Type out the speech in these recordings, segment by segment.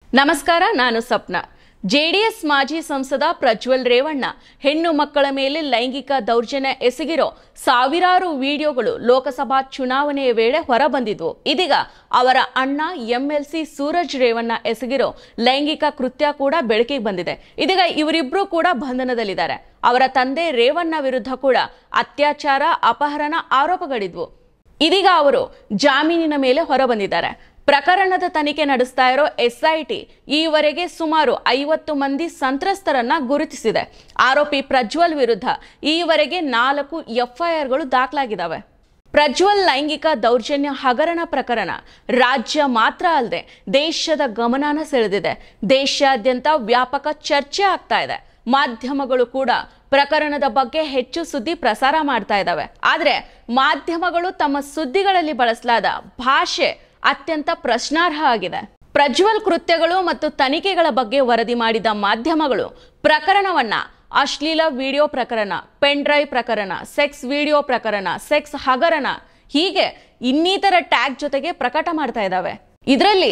ನಮಸ್ಕಾರ, ನಾನು ಸಪ್ನಾ. ಜೆಡಿಎಸ್ ಮಾಜಿ ಸಂಸದ ಪ್ರಜ್ವಲ್ ರೇವಣ್ಣ ಹೆಣ್ಣು ಮಕ್ಕಳ ಮೇಲೆ ಲೈಂಗಿಕ ದೌರ್ಜನ್ಯ ಎಸಗಿರೋ ಸಾವಿರಾರು ವಿಡಿಯೋಗಳು ಲೋಕಸಭಾ ಚುನಾವಣೆಯ ವೇಳೆ ಹೊರಬಂದಿದ್ವು. ಇದೀಗ ಅವರ ಅಣ್ಣ ಎಂಎಲ್ಸಿ ಸೂರಜ್ ರೇವಣ್ಣ ಎಸಗಿರೋ ಲೈಂಗಿಕ ಕೃತ್ಯ ಕೂಡ ಬೆಳಕಿಗೆ ಬಂದಿದೆ. ಇದೀಗ ಇವರಿಬ್ರು ಕೂಡ ಬಂಧನದಲ್ಲಿದ್ದಾರೆ. ಅವರ ತಂದೆ ರೇವಣ್ಣ ವಿರುದ್ಧ ಕೂಡ ಅತ್ಯಾಚಾರ, ಅಪಹರಣ ಆರೋಪಗಳಿದ್ವು. ಇದೀಗ ಅವರು ಜಾಮೀನಿನ ಮೇಲೆ ಹೊರಬಂದಿದ್ದಾರೆ. ಪ್ರಕರಣದ ತನಿಖೆ ನಡೆಸ್ತಾ ಇರೋ ಎಸ್ಐಟಿ ಈವರೆಗೆ ಸುಮಾರು 50 ಮಂದಿ ಸಂತ್ರಸ್ತರನ್ನ ಗುರುತಿಸಿದೆ. ಆರೋಪಿ ಪ್ರಜ್ವಲ್ ವಿರುದ್ಧ ಈವರೆಗೆ 4 ಎಫ್ಐಆರ್ಗಳು ದಾಖಲಾಗಿದ್ದಾವೆ. ಪ್ರಜ್ವಲ್ ಲೈಂಗಿಕ ದೌರ್ಜನ್ಯ ಹಗರಣ ಪ್ರಕರಣ ರಾಜ್ಯ ಮಾತ್ರ ಅಲ್ಲದೆ ದೇಶದ ಗಮನನ ಸೆಳೆದಿದೆ. ದೇಶಾದ್ಯಂತ ವ್ಯಾಪಕ ಚರ್ಚೆ ಆಗ್ತಾ ಇದೆ. ಮಾಧ್ಯಮಗಳು ಕೂಡ ಪ್ರಕರಣದ ಬಗ್ಗೆ ಹೆಚ್ಚು ಸುದ್ದಿ ಪ್ರಸಾರ ಮಾಡ್ತಾ ಇದ್ದಾವೆ. ಆದರೆ ಮಾಧ್ಯಮಗಳು ತಮ್ಮ ಸುದ್ದಿಗಳಲ್ಲಿ ಬಳಸಲಾದ ಭಾಷೆ ಅತ್ಯಂತ ಪ್ರಶ್ನಾರ್ಹ ಆಗಿದೆ. ಪ್ರಜ್ವಲ್ ಕೃತ್ಯಗಳು ಮತ್ತು ತನಿಖೆಗಳ ಬಗ್ಗೆ ವರದಿ ಮಾಡಿದ ಮಾಧ್ಯಮಗಳು ಪ್ರಕರಣವನ್ನ ಅಶ್ಲೀಲ ವಿಡಿಯೋ ಪ್ರಕರಣ, ಪೆನ್ ಡ್ರೈವ್ ಪ್ರಕರಣ, ಸೆಕ್ಸ್ ವಿಡಿಯೋ ಪ್ರಕರಣ, ಸೆಕ್ಸ್ ಹಗರಣ ಹೀಗೆ ಇನ್ನಿತರ ಟ್ಯಾಗ್ ಜೊತೆಗೆ ಪ್ರಕಟ ಮಾಡ್ತಾ ಇದ್ದಾವೆ. ಇದರಲ್ಲಿ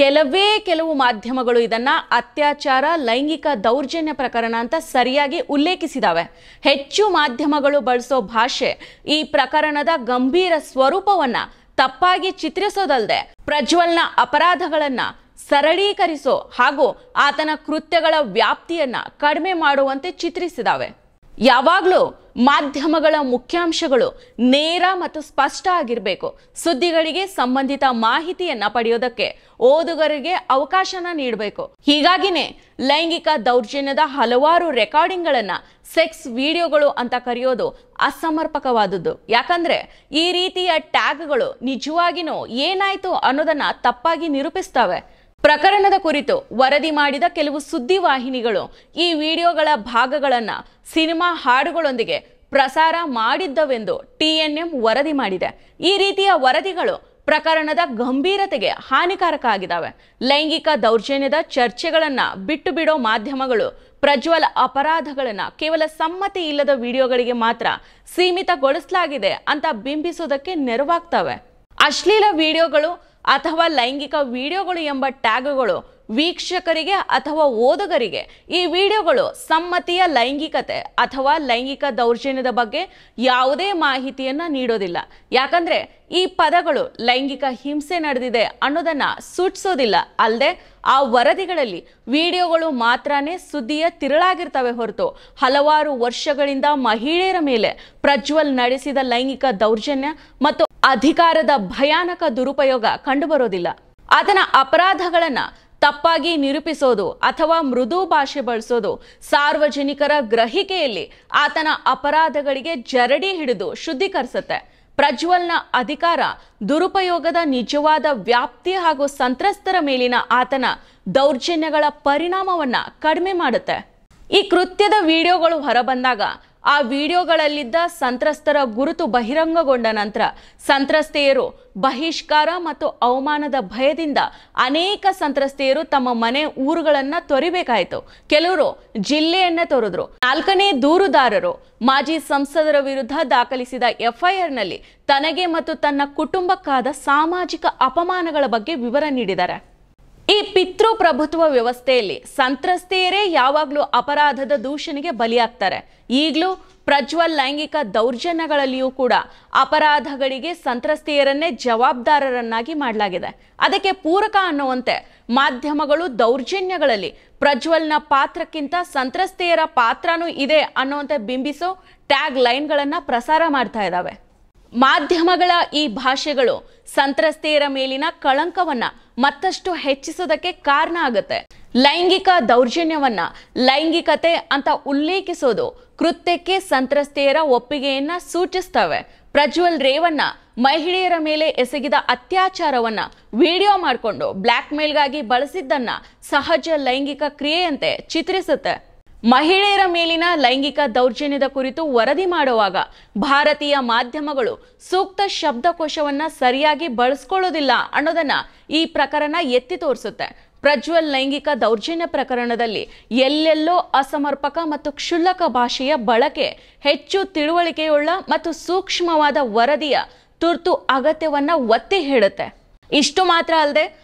ಕೆಲವು ಮಾಧ್ಯಮಗಳು ಇದನ್ನ ಅತ್ಯಾಚಾರ, ಲೈಂಗಿಕ ದೌರ್ಜನ್ಯ ಪ್ರಕರಣ ಅಂತ ಸರಿಯಾಗಿ ಉಲ್ಲೇಖಿಸಿದಾವೆ. ಹೆಚ್ಚು ಮಾಧ್ಯಮಗಳು ಬಳಸೋ ಭಾಷೆ ಈ ಪ್ರಕರಣದ ಗಂಭೀರ ಸ್ವರೂಪವನ್ನ ತಪ್ಪಾಗಿ ಚಿತ್ರಿಸೋದಲ್ಲದೆ ಪ್ರಜ್ವಲ್ನ ಅಪರಾಧಗಳನ್ನ ಸರಳೀಕರಿಸೋ ಹಾಗೂ ಆತನ ಕೃತ್ಯಗಳ ವ್ಯಾಪ್ತಿಯನ್ನ ಕಡಿಮೆ ಮಾಡುವಂತೆ ಚಿತ್ರಿಸಿದಾವೆ. ಯಾವಾಗಲೂ ಮಾಧ್ಯಮಗಳ ಮುಖ್ಯಾಂಶಗಳು ನೇರ ಮತ್ತು ಸ್ಪಷ್ಟ ಆಗಿರಬೇಕು. ಸುದ್ದಿಗಳಿಗೆ ಸಂಬಂಧಿತ ಮಾಹಿತಿಯನ್ನ ಪಡೆಯೋದಕ್ಕೆ ಓದುಗರಿಗೆ ಅವಕಾಶನ ನೀಡಬೇಕು. ಹೀಗಾಗಿನೇ ಲೈಂಗಿಕ ದೌರ್ಜನ್ಯದ ಹಲವಾರು ರೆಕಾರ್ಡಿಂಗ್ಗಳನ್ನ ಸೆಕ್ಸ್ ವಿಡಿಯೋಗಳು ಅಂತ ಕರೆಯೋದು ಅಸಮರ್ಪಕವಾದದ್ದು. ಯಾಕಂದ್ರೆ ಈ ರೀತಿಯ ಟ್ಯಾಗ್ಗಳು ನಿಜವಾಗಿನೂ ಏನಾಯ್ತು ಅನ್ನೋದನ್ನ ತಪ್ಪಾಗಿ ನಿರೂಪಿಸ್ತವೆ. ಪ್ರಕರಣದ ಕುರಿತು ವರದಿ ಮಾಡಿದ ಕೆಲವು ಸುದ್ದಿವಾಹಿನಿಗಳು ಈ ವಿಡಿಯೋಗಳ ಭಾಗಗಳನ್ನ ಸಿನಿಮಾ ಹಾಡುಗಳೊಂದಿಗೆ ಪ್ರಸಾರ ಮಾಡಿದ್ದವೆಂದು TNM ವರದಿ ಮಾಡಿದೆ. ಈ ರೀತಿಯ ವರದಿಗಳು ಪ್ರಕರಣದ ಗಂಭೀರತೆಗೆ ಹಾನಿಕಾರಕ ಆಗಿದ್ದಾವೆ. ಲೈಂಗಿಕ ದೌರ್ಜನ್ಯದ ಚರ್ಚೆಗಳನ್ನ ಬಿಟ್ಟು ಬಿಡೋ ಮಾಧ್ಯಮಗಳು ಪ್ರಜ್ವಲ್ ಅಪರಾಧಗಳನ್ನ ಕೇವಲ ಸಮ್ಮತಿ ಇಲ್ಲದ ವಿಡಿಯೋಗಳಿಗೆ ಮಾತ್ರ ಸೀಮಿತಗೊಳಿಸಲಾಗಿದೆ ಅಂತ ಬಿಂಬಿಸೋದಕ್ಕೆ ನೆರವಾಗ್ತವೆ. ಅಶ್ಲೀಲ ವಿಡಿಯೋಗಳು ಅಥವಾ ಲೈಂಗಿಕ ವಿಡಿಯೋಗಳು ಎಂಬ ಟ್ಯಾಗ್ಗಳು ವೀಕ್ಷಕರಿಗೆ ಅಥವಾ ಓದುಗರಿಗೆ ಈ ವಿಡಿಯೋಗಳು ಸಮ್ಮತಿಯ ಲೈಂಗಿಕತೆ ಅಥವಾ ಲೈಂಗಿಕ ದೌರ್ಜನ್ಯದ ಬಗ್ಗೆ ಯಾವುದೇ ಮಾಹಿತಿಯನ್ನ ನೀಡೋದಿಲ್ಲ. ಯಾಕಂದ್ರೆ ಈ ಪದಗಳು ಲೈಂಗಿಕ ಹಿಂಸೆ ನಡೆದಿದೆ ಅನ್ನೋದನ್ನ ಸೂಚಿಸೋದಿಲ್ಲ. ಅಲ್ಲದೆ ಆ ವರದಿಗಳಲ್ಲಿ ವಿಡಿಯೋಗಳು ಮಾತ್ರನೇ ಸುದ್ದಿಯ ತಿರುಳಾಗಿರ್ತವೆ ಹೊರತು ಹಲವಾರು ವರ್ಷಗಳಿಂದ ಮಹಿಳೆಯರ ಮೇಲೆ ಪ್ರಜ್ವಲ್ ನಡೆಸಿದ ಲೈಂಗಿಕ ದೌರ್ಜನ್ಯ ಮತ್ತು ಅಧಿಕಾರದ ಭಯಾನಕ ದುರುಪಯೋಗ ಕಂಡುಬರೋದಿಲ್ಲ. ಆತನ ಅಪರಾಧಗಳನ್ನ ತಪ್ಪಾಗಿ ನಿರೂಪಿಸೋದು ಅಥವಾ ಮೃದು ಭಾಷೆ ಬಳಸೋದು ಸಾರ್ವಜನಿಕರ ಗ್ರಹಿಕೆಯಲ್ಲಿ ಆತನ ಅಪರಾಧಗಳಿಗೆ ಜರಡಿ ಹಿಡಿದು ಶುದ್ಧೀಕರಿಸುತ್ತೆ. ಪ್ರಜ್ವಲ್ನ ಅಧಿಕಾರ ದುರುಪಯೋಗದ ನಿಜವಾದ ವ್ಯಾಪ್ತಿ ಹಾಗೂ ಸಂತ್ರಸ್ತರ ಮೇಲಿನ ಆತನ ದೌರ್ಜನ್ಯಗಳ ಪರಿಣಾಮವನ್ನ ಕಡಿಮೆ ಮಾಡುತ್ತೆ. ಈ ಕೃತ್ಯದ ವಿಡಿಯೋಗಳು ಹೊರಬಂದಾಗ ಆ ವಿಡಿಯೋಗಳಲ್ಲಿದ್ದ ಸಂತ್ರಸ್ತರ ಗುರುತು ಬಹಿರಂಗಗೊಂಡ ನಂತರ ಸಂತ್ರಸ್ತೆಯರು ಬಹಿಷ್ಕಾರ ಮತ್ತು ಅವಮಾನದ ಭಯದಿಂದ ಅನೇಕ ಸಂತ್ರಸ್ತೆಯರು ತಮ್ಮ ಮನೆ ಊರುಗಳನ್ನ ತೊರೆಯಬೇಕಾಯಿತು. ಕೆಲವರು ಜಿಲ್ಲೆಯನ್ನ ತೊರೆದ್ರು. 4ನೇ ದೂರುದಾರರು ಮಾಜಿ ಸಂಸದರ ವಿರುದ್ಧ ದಾಖಲಿಸಿದ ಎಫ್ಐಆರ್ನಲ್ಲಿ ತನಗೆ ಮತ್ತು ತನ್ನ ಕುಟುಂಬಕ್ಕಾದ ಸಾಮಾಜಿಕ ಅಪಮಾನಗಳ ಬಗ್ಗೆ ವಿವರ ನೀಡಿದ್ದಾರೆ. ಈ ಪಿತೃಪ್ರಭುತ್ವ ವ್ಯವಸ್ಥೆಯಲ್ಲಿ ಸಂತ್ರಸ್ತೆಯರೇ ಯಾವಾಗಲೂ ಅಪರಾಧದ ದೂಷಣೆಗೆ ಬಲಿಯಾಗ್ತಾರೆ. ಈಗಲೂ ಪ್ರಜ್ವಲ್ ಲೈಂಗಿಕ ದೌರ್ಜನ್ಯಗಳಲ್ಲಿಯೂ ಕೂಡ ಅಪರಾಧಗಳಿಗೆ ಸಂತ್ರಸ್ತೆಯರನ್ನೇ ಜವಾಬ್ದಾರರನ್ನಾಗಿ ಮಾಡಲಾಗಿದೆ. ಅದಕ್ಕೆ ಪೂರಕ ಅನ್ನುವಂತೆ ಮಾಧ್ಯಮಗಳು ದೌರ್ಜನ್ಯಗಳಲ್ಲಿ ಪ್ರಜ್ವಲ್ನ ಪಾತ್ರಕ್ಕಿಂತ ಸಂತ್ರಸ್ತೆಯರ ಪಾತ್ರನೂ ಇದೆ ಅನ್ನುವಂತೆ ಬಿಂಬಿಸೋ ಟ್ಯಾಗ್ ಲೈನ್ಗಳನ್ನ ಪ್ರಸಾರ ಮಾಡ್ತಾ ಇದ್ದಾವೆ. ಮಾಧ್ಯಮಗಳ ಈ ಭಾಷೆಗಳು ಸಂತ್ರಸ್ತೆಯರ ಮೇಲಿನ ಕಳಂಕವನ್ನ ಮತ್ತಷ್ಟು ಹೆಚ್ಚಿಸೋದಕ್ಕೆ ಕಾರಣ ಆಗುತ್ತೆ. ಲೈಂಗಿಕ ದೌರ್ಜನ್ಯವನ್ನ ಲೈಂಗಿಕತೆ ಅಂತ ಉಲ್ಲೇಖಿಸೋದು ಕೃತ್ಯಕ್ಕೆ ಸಂತ್ರಸ್ತೆಯರ ಒಪ್ಪಿಗೆಯನ್ನ ಸೂಚಿಸ್ತವೆ. ಪ್ರಜ್ವಲ್ ರೇವಣ್ಣ ಮಹಿಳೆಯರ ಮೇಲೆ ಎಸಗಿದ ಅತ್ಯಾಚಾರವನ್ನ ವಿಡಿಯೋ ಮಾಡಿಕೊಂಡು ಬ್ಲ್ಯಾಕ್ ಮೇಲ್ಗಾಗಿ ಬಳಸಿದ್ದನ್ನ ಸಹಜ ಲೈಂಗಿಕ ಕ್ರಿಯೆಯಂತೆ ಚಿತ್ರಿಸುತ್ತೆ. ಮಹಿಳೆಯರ ಮೇಲಿನ ಲೈಂಗಿಕ ದೌರ್ಜನ್ಯದ ಕುರಿತು ವರದಿ ಮಾಡುವಾಗ ಭಾರತೀಯ ಮಾಧ್ಯಮಗಳು ಸೂಕ್ತ ಶಬ್ದಕೋಶವನ್ನ ಸರಿಯಾಗಿ ಬಳಸ್ಕೊಳ್ಳೋದಿಲ್ಲ ಅನ್ನೋದನ್ನ ಈ ಪ್ರಕರಣ ಎತ್ತಿ ತೋರಿಸುತ್ತೆ. ಪ್ರಜ್ವಲ್ ಲೈಂಗಿಕ ದೌರ್ಜನ್ಯ ಪ್ರಕರಣದಲ್ಲಿ ಎಲ್ಲೆಲ್ಲೋ ಅಸಮರ್ಪಕ ಮತ್ತು ಕ್ಷುಲ್ಲಕ ಭಾಷೆಯ ಬಳಕೆ ಹೆಚ್ಚು ತಿಳುವಳಿಕೆಯುಳ್ಳ ಮತ್ತು ಸೂಕ್ಷ್ಮವಾದ ವರದಿಯ ತುರ್ತು ಅಗತ್ಯವನ್ನ ಒತ್ತಿ ಹೇಳುತ್ತೆ. ಇಷ್ಟು ಮಾತ್ರ ಅಲ್ಲದೆ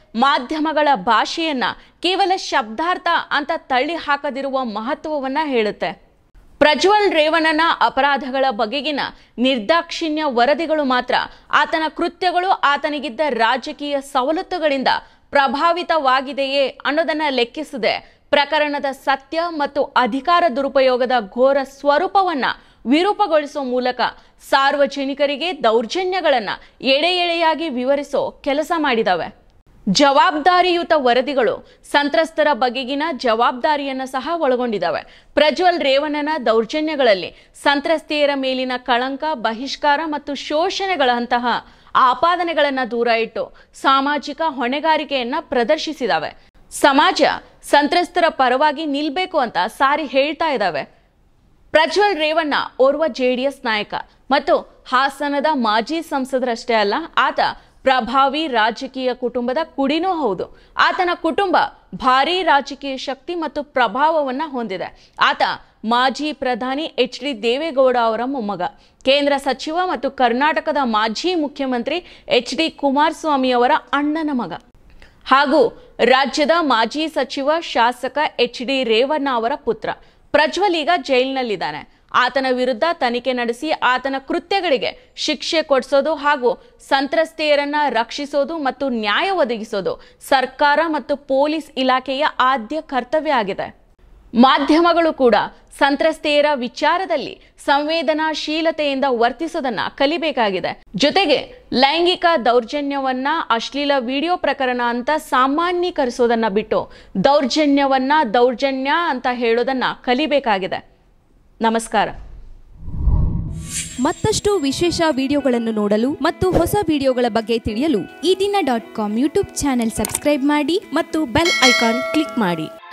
ಮಾಧ್ಯಮಗಳ ಭಾಷೆಯನ್ನ ಕೇವಲ ಶಬ್ದಾರ್ಥ ಅಂತ ತಳ್ಳಿ ಹಾಕದಿರುವ ಮಹತ್ವವನ್ನ ಹೇಳುತ್ತೆ. ಪ್ರಜ್ವಲ್ ರೇವಣ್ಣನ ಅಪರಾಧಗಳ ಬಗೆಗಿನ ನಿರ್ದಾಕ್ಷಿಣ್ಯ ವರದಿಗಳು ಮಾತ್ರ ಆತನ ಕೃತ್ಯಗಳು ಆತನಿಗಿದ್ದ ರಾಜಕೀಯ ಸವಲತ್ತುಗಳಿಂದ ಪ್ರಭಾವಿತವಾಗಿದೆಯೇ ಅನ್ನೋದನ್ನ ಲೆಕ್ಕಿಸದೆ ಪ್ರಕರಣದ ಸತ್ಯ ಮತ್ತು ಅಧಿಕಾರ ದುರುಪಯೋಗದ ಘೋರ ಸ್ವರೂಪವನ್ನ ವಿರೂಪಗೊಳಿಸುವ ಮೂಲಕ ಸಾರ್ವಜನಿಕರಿಗೆ ದೌರ್ಜನ್ಯಗಳನ್ನ ಎಳೆ ಎಳೆಯಾಗಿ ವಿವರಿಸೋ ಕೆಲಸ ಮಾಡಿದವೆ. ಜವಾಬ್ದಾರಿಯುತ ವರದಿಗಳು ಸಂತ್ರಸ್ತರ ಬಗೆಗಿನ ಜವಾಬ್ದಾರಿಯನ್ನ ಸಹ ಒಳಗೊಂಡಿದ್ದಾವೆ. ಪ್ರಜ್ವಲ್ ರೇವಣ್ಣನ ದೌರ್ಜನ್ಯಗಳಲ್ಲಿ ಸಂತ್ರಸ್ತೆಯರ ಮೇಲಿನ ಕಳಂಕ, ಬಹಿಷ್ಕಾರ ಮತ್ತು ಶೋಷಣೆಗಳಂತಹ ಆಪಾದನೆಗಳನ್ನ ದೂರ ಇಟ್ಟು ಸಾಮಾಜಿಕ ಹೊಣೆಗಾರಿಕೆಯನ್ನ ಪ್ರದರ್ಶಿಸಿದಾವೆ. ಸಮಾಜ ಸಂತ್ರಸ್ತರ ಪರವಾಗಿ ನಿಲ್ಬೇಕು ಅಂತ ಸಾರಿ ಹೇಳ್ತಾ ಇದ್ದಾವೆ. ಪ್ರಜ್ವಲ್ ರೇವಣ್ಣ ಓರ್ವ JDS ನಾಯಕ ಮತ್ತು ಹಾಸನದ ಮಾಜಿ ಸಂಸದರಷ್ಟೇ ಅಲ್ಲ, ಆತ ಪ್ರಭಾವಿ ರಾಜಕೀಯ ಕುಟುಂಬದ ಕುಡಿನೂ ಹೌದು. ಆತನ ಕುಟುಂಬ ಭಾರೀ ರಾಜಕೀಯ ಶಕ್ತಿ ಮತ್ತು ಪ್ರಭಾವವನ್ನ ಹೊಂದಿದೆ. ಆತ ಮಾಜಿ ಪ್ರಧಾನಿ HD ದೇವೇಗೌಡ ಅವರ ಮೊಮ್ಮಗ, ಕೇಂದ್ರ ಸಚಿವ ಮತ್ತು ಕರ್ನಾಟಕದ ಮಾಜಿ ಮುಖ್ಯಮಂತ್ರಿ HD ಕುಮಾರಸ್ವಾಮಿ ಅವರ ಅಣ್ಣನ ಮಗ ಹಾಗೂ ರಾಜ್ಯದ ಮಾಜಿ ಸಚಿವ ಶಾಸಕ HD ರೇವಣ್ಣ ಅವರ ಪುತ್ರ. ಪ್ರಜ್ವಲ್ ಈಗ ಜೈಲಿನಲ್ಲಿದ್ದಾನೆ. ಆತನ ವಿರುದ್ಧ ತನಿಖೆ ನಡೆಸಿ ಆತನ ಕೃತ್ಯಗಳಿಗೆ ಶಿಕ್ಷೆ ಕೊಡಿಸೋದು ಹಾಗೂ ಸಂತ್ರಸ್ತೆಯರನ್ನ ರಕ್ಷಿಸೋದು ಮತ್ತು ನ್ಯಾಯ ಒದಗಿಸೋದು ಸರ್ಕಾರ ಮತ್ತು ಪೊಲೀಸ್ ಇಲಾಖೆಯ ಆದ್ಯ ಕರ್ತವ್ಯ ಆಗಿದೆ. ಮಾಧ್ಯಮಗಳು ಕೂಡ ಸಂತ್ರಸ್ತೆಯರ ವಿಚಾರದಲ್ಲಿ ಸಂವೇದನಾಶೀಲತೆಯಿಂದ ವರ್ತಿಸೋದನ್ನ ಕಲಿಬೇಕಾಗಿದೆ. ಜೊತೆಗೆ ಲೈಂಗಿಕ ದೌರ್ಜನ್ಯವನ್ನ ಅಶ್ಲೀಲ ವಿಡಿಯೋ ಪ್ರಕರಣ ಅಂತ ಸಾಮಾನ್ಯೀಕರಿಸೋದನ್ನ ಬಿಟ್ಟು ದೌರ್ಜನ್ಯವನ್ನ ದೌರ್ಜನ್ಯ ಅಂತ ಹೇಳೋದನ್ನ ಕಲಿಬೇಕಾಗಿದೆ. ನಮಸ್ಕಾರ. ಮತ್ತಷ್ಟು ವಿಶೇಷ ವಿಡಿಯೋಗಳನ್ನು ನೋಡಲು ಮತ್ತು ಹೊಸ ವಿಡಿಯೋಗಳ ಬಗ್ಗೆ ತಿಳಿಯಲು eDina.com ಯೂಟ್ಯೂಬ್ ಚಾನೆಲ್ ಸಬ್ಸ್ಕ್ರೈಬ್ ಮಾಡಿ ಮತ್ತು ಬೆಲ್ ಐಕಾನ್ ಕ್ಲಿಕ್ ಮಾಡಿ.